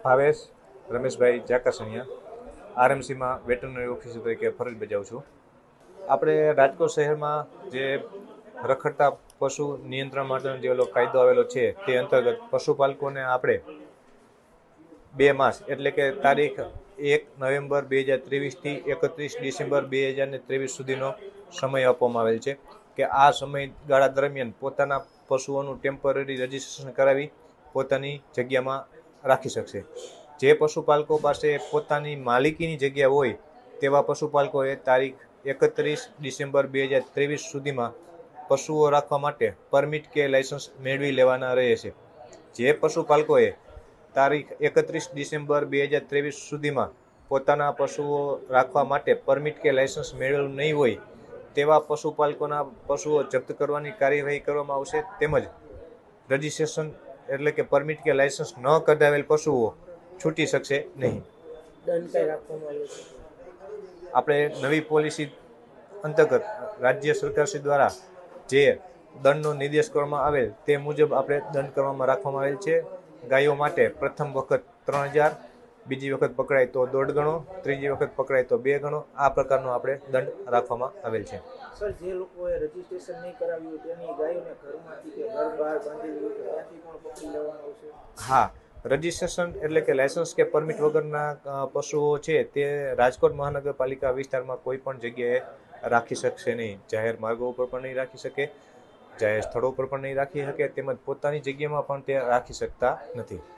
ભાવેશ રમેશભાઈ જાકાસણિયા આરએમસીમાં veterinary officer તરીકે ફરજ બજાવું છું. આપણે રાજકોટ શહેરમાં જે રખડતા પશુ નિયંત્રણ માટેનો જે કાયદો આવેલો છે તે અંતર્ગત પશુપાલકોને આપણે 2 માસ એટલે કે તારીખ 1 નવેમ્બર 2023 થી 31 ડિસેમ્બર 2023 સુધીનો સમય આપવામાં આવેલ છે કે આ સમયગાળા દરમિયાન પોતાના પશુઓનું ટેમ્પરરી રજીસ્ટ્રેશન કરાવી પોતાની જગ્યામાં રાખી શકશે. જે પશુપાલકો પાસે પોતાની માલિકીની જગ્યા હોય તેવા પશુપાલકોએ તારીખ 31 ડિસેમ્બર 2023 સુધીમાં પશુઓ રાખવા માટે પરમિટ કે લાયસન્સ મેળવી લેવાના રહે છે. જે પશુપાલકોએ તારીખ 31 ડિસેમ્બર 2023 સુધીમાં પોતાના પશુઓ રાખવા માટે પરમિટ કે લાયસન્સ મેળવેલું નહીં હોય તેવા પશુપાલકોના પશુઓ જપ્ત કરવાની કાર્યવાહી કરવામાં આવશે. તેમજ રજીસ્ટ્રેશન એટલે કે પરમિટ કે લાયસન્સ ન કઢાવેલ પશુઓ છૂટી શકશે નહીં. આપણે નવી પોલિસી અંતર્ગત રાજ્ય સરકારશ્રી દ્વારા જે દંડનો નિર્દેશ કરવામાં આવેલ તે મુજબ આપણે દંડ કરવામાં રાખવામાં આવેલ છે. ગાયો માટે પ્રથમ વખત 3000, બીજી વખત પકડાય તો 1.5 ગણો, ત્રીજી વખત પકડાય તો 2 ગણો, આ પ્રકારનો આપણે દંડ રાખવામાં આવેલ છે. સર, જે લોકોએ રજીસ્ટ્રેશન નહીં કરાવ્યું તેની ગાયોને ઘરમાંથી કે ઘર બહાર બાંધેલી હોય ત્યાંથી પણ પકડી લેવાનું આવશે? હા, રજીસ્ટ્રેશન એટલે કે લાયસન્સ કે પરમિટ વગરના પશુઓ છે તે રાજકોટ મહાનગરપાલિકા વિસ્તારમાં કોઈ પણ જગ્યાએ રાખી શકશે નહીં. જાહેર માર્ગો ઉપર પણ નહીં રાખી શકે, જાહેર સ્થળો પર પણ નહીં રાખી શકે, તેમજ પોતાની જગ્યામાં પણ તે રાખી શકતા નથી.